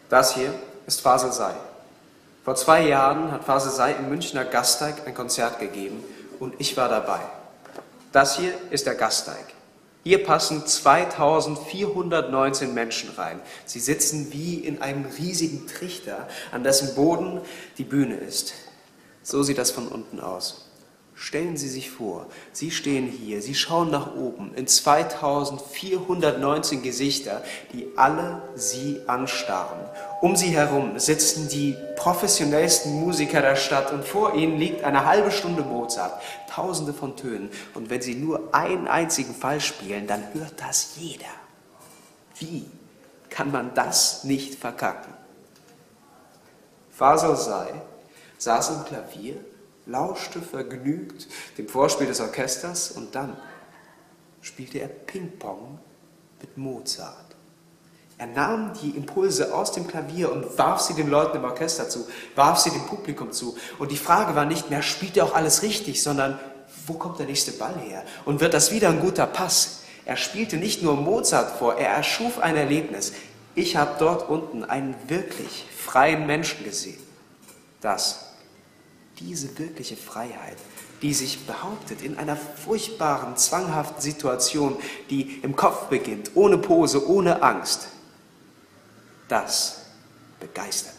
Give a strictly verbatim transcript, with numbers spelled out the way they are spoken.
Das hier ist Fasel Say. Vor zwei Jahren hat Fasel Say im Münchner Gasteig ein Konzert gegeben und ich war dabei. Das hier ist der Gasteig. Hier passen zweitausendvierhundertneunzehn Menschen rein. Sie sitzen wie in einem riesigen Trichter, an dessen Boden die Bühne ist. So sieht das von unten aus. Stellen Sie sich vor, Sie stehen hier, Sie schauen nach oben in zweitausendvierhundertneunzehn Gesichter, die alle Sie anstarren. Um Sie herum sitzen die professionellsten Musiker der Stadt und vor Ihnen liegt eine halbe Stunde Mozart, tausende von Tönen. Und wenn Sie nur einen einzigen Fall spielen, dann hört das jeder. Wie kann man das nicht verkacken? Fasel Say saß am Klavier, lauschte vergnügt dem Vorspiel des Orchesters und dann spielte er Ping-Pong mit Mozart. Er nahm die Impulse aus dem Klavier und warf sie den Leuten im Orchester zu, warf sie dem Publikum zu. Und die Frage war nicht mehr, spielt er auch alles richtig, sondern wo kommt der nächste Ball her? Und wird das wieder ein guter Pass? Er spielte nicht nur Mozart vor, er erschuf ein Erlebnis. Ich habe dort unten einen wirklich freien Menschen gesehen. Das Diese wirkliche Freiheit, die sich behauptet in einer furchtbaren, zwanghaften Situation, die im Kopf beginnt, ohne Pose, ohne Angst, das begeistert.